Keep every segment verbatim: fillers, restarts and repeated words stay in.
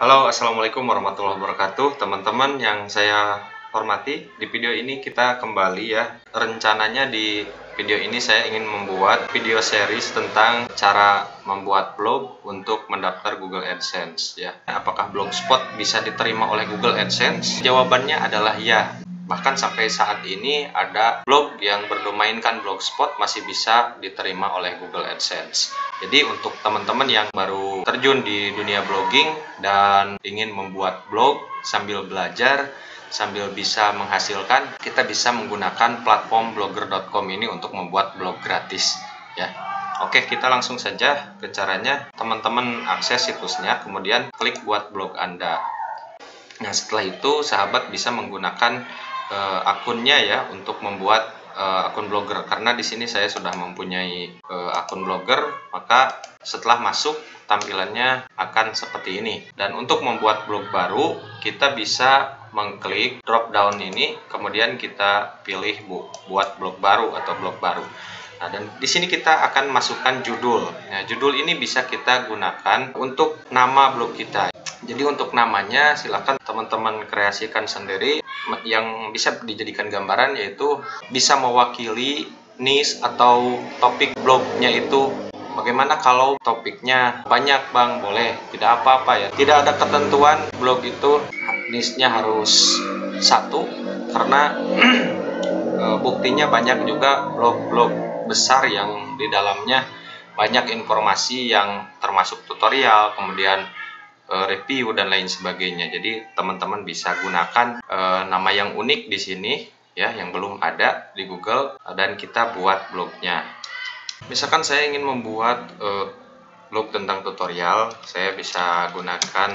Halo, assalamualaikum warahmatullahi wabarakatuh, teman-teman yang saya hormati. Di video ini kita kembali ya. Rencananya di video ini saya ingin membuat video series tentang cara membuat blog untuk mendaftar Google AdSense ya. Apakah Blogspot bisa diterima oleh Google AdSense? Jawabannya adalah ya. Bahkan sampai saat ini ada blog yang berdomainkan Blogspot masih bisa diterima oleh Google AdSense. Jadi untuk teman-teman yang baru terjun di dunia blogging dan ingin membuat blog sambil belajar, sambil bisa menghasilkan, kita bisa menggunakan platform blogger dot com ini untuk membuat blog gratis ya. Oke, kita langsung saja ke caranya. Teman-teman akses situsnya, kemudian klik buat blog Anda. Nah, setelah itu sahabat bisa menggunakan uh, akunnya ya untuk membuat uh, akun blogger, karena di sini saya sudah mempunyai uh, akun blogger, maka setelah masuk tampilannya akan seperti ini. Dan untuk membuat blog baru, kita bisa mengklik drop down ini, kemudian kita pilih bu, buat blog baru atau blog baru. Nah, dan di sini kita akan masukkan judul. Nah, judul ini bisa kita gunakan untuk nama blog kita. Jadi untuk namanya silakan teman-teman kreasikan sendiri. Yang bisa dijadikan gambaran yaitu bisa mewakili niche atau topik blognya itu. Bagaimana kalau topiknya banyak, Bang? Boleh, tidak apa-apa ya. Tidak ada ketentuan blog itu niche-nya harus satu, karena buktinya banyak juga blog-blog besar yang di dalamnya banyak informasi yang termasuk tutorial, kemudian review dan lain sebagainya. Jadi teman-teman bisa gunakan e, nama yang unik di sini ya, yang belum ada di Google, dan kita buat blognya. Misalkan saya ingin membuat e, blog tentang tutorial, saya bisa gunakan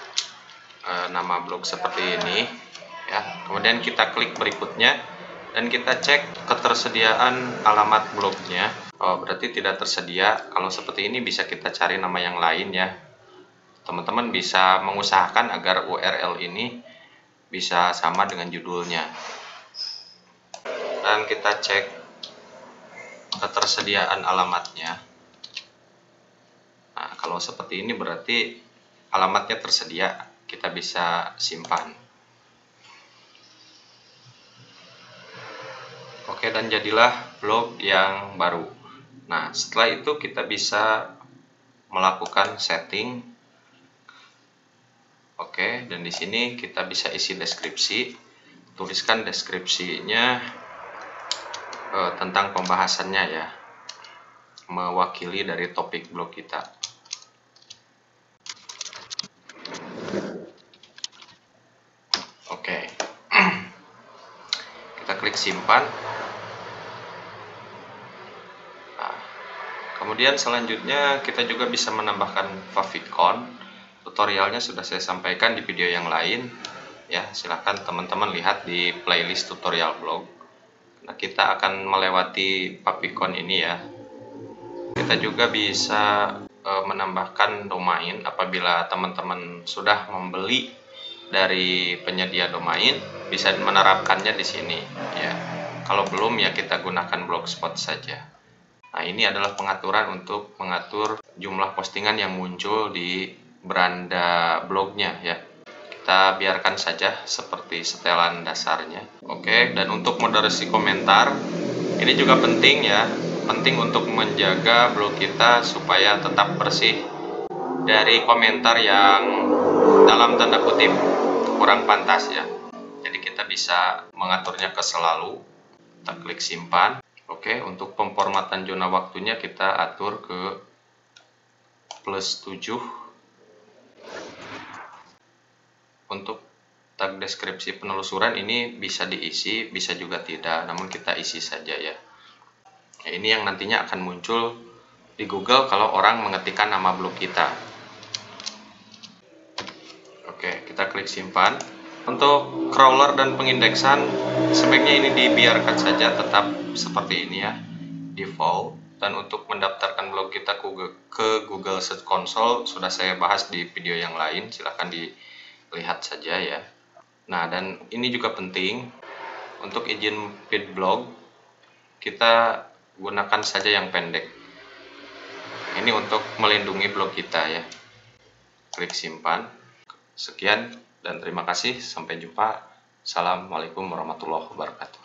e, nama blog seperti ini ya. Kemudian kita klik berikutnya dan kita cek ketersediaan alamat blognya. Oh, berarti tidak tersedia. Kalau seperti ini bisa kita cari nama yang lain ya. Teman-teman bisa mengusahakan agar U R L ini bisa sama dengan judulnya. Dan kita cek ketersediaan alamatnya. Nah, kalau seperti ini berarti alamatnya tersedia, kita bisa simpan. Oke, dan jadilah blog yang baru. Nah, setelah itu kita bisa melakukan setting. Oke, dan di sini kita bisa isi deskripsi, tuliskan deskripsinya eh, tentang pembahasannya ya, mewakili dari topik blog kita. Oke, kita klik simpan. Nah, kemudian selanjutnya kita juga bisa menambahkan favicon. Tutorialnya sudah saya sampaikan di video yang lain ya, silahkan teman-teman lihat di playlist tutorial blog. Nah, kita akan melewati favicon ini ya. Kita juga bisa e, menambahkan domain apabila teman-teman sudah membeli dari penyedia domain, bisa menerapkannya di sini ya. Kalau belum ya kita gunakan Blogspot saja. Nah, ini adalah pengaturan untuk mengatur jumlah postingan yang muncul di beranda blognya ya. Kita biarkan saja seperti setelan dasarnya. Oke, dan untuk moderasi komentar ini juga penting ya, penting untuk menjaga blog kita supaya tetap bersih dari komentar yang dalam tanda kutip kurang pantas ya. Jadi kita bisa mengaturnya ke selalu. Kita klik simpan. Oke, untuk pemformatan zona waktunya kita atur ke plus tujuh. Untuk tag deskripsi penelusuran ini bisa diisi, bisa juga tidak, namun kita isi saja ya. Nah, ini yang nantinya akan muncul di Google kalau orang mengetikkan nama blog kita. Oke, kita klik simpan. Untuk crawler dan pengindeksan sebaiknya ini dibiarkan saja tetap seperti ini ya, default. Dan untuk mendaftarkan blog kita ke Google Search Console sudah saya bahas di video yang lain, silahkan di lihat saja ya. Nah, dan ini juga penting untuk izin feed blog, kita gunakan saja yang pendek. Ini untuk melindungi blog kita ya. Klik simpan. Sekian dan terima kasih. Sampai jumpa. Assalamualaikum warahmatullahi wabarakatuh.